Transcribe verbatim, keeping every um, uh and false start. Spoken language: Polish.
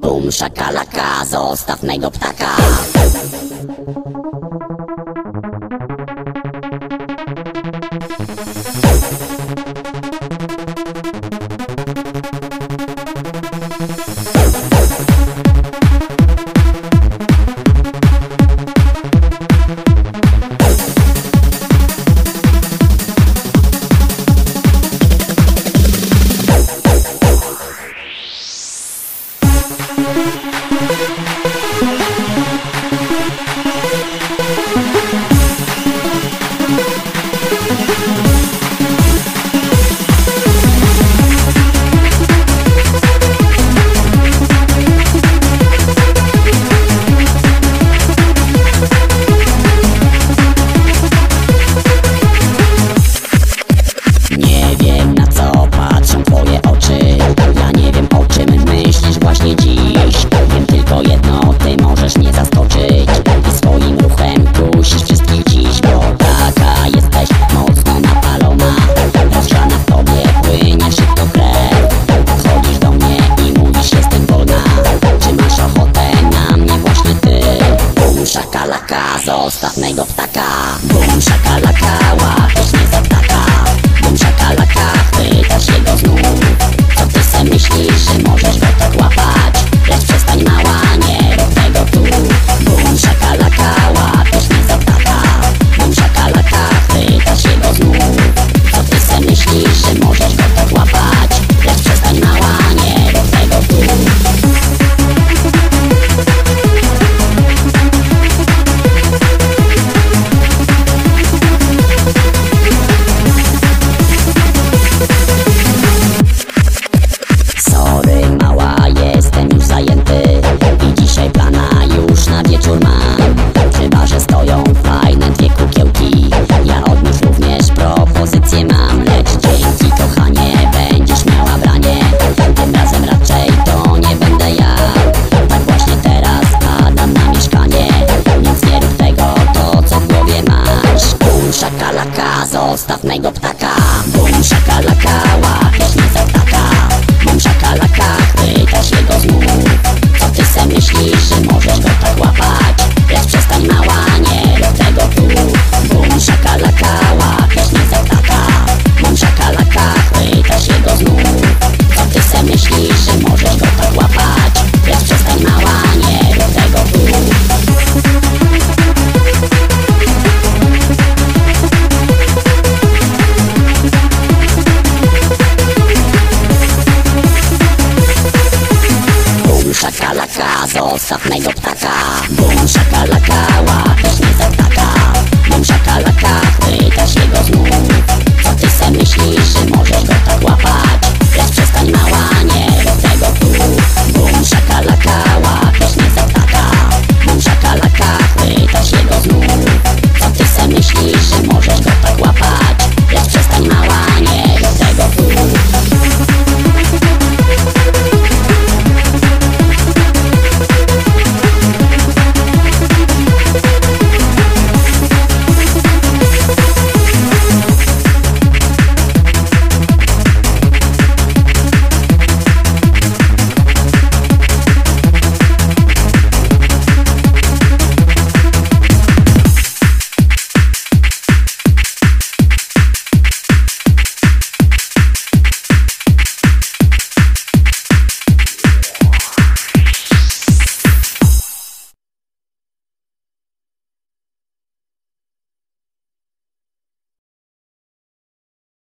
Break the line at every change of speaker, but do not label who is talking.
Bum szakalaka, zostaw mego ptaka. Zostaw mego ptaka. Bum szakalaka, łapiesz mnie za ptaka. Bum szakalaka, chwytasz jego znów. Co ty se myślisz, że możesz go tak łapać? Lecz przestań mała, nie rób tego tu. Bum szakalaka, łapiesz mnie za ptaka. Bum szakalaka, chwytasz jego znów. Co ty se myślisz, że możesz go tak łapać? Lecz przestań mała, nie rób tego tu. Zostaw mego ptaka. Bum szakalaka, łapiesz mnie za ptaka. Bum szakalaka, chwytasz jego znów. Co ty se myślisz, że możesz go tak łapać? Lecz przestań mała, nie rób tego tu. Bum szakalaka, łapiesz mnie za ptaka. Bum szakalaka, chwytasz jego znów. Co ty se myślisz, że możesz go tak łapać? Lecz przestań mała, nie rób tego tu. Szakalaka, zostaw mego ptaka. Bum szakalaka, łapiesz mnie za ptaka. Bum szakalaka, chwytasz jego znów. Co ty se myślisz, że możesz go tak łapać?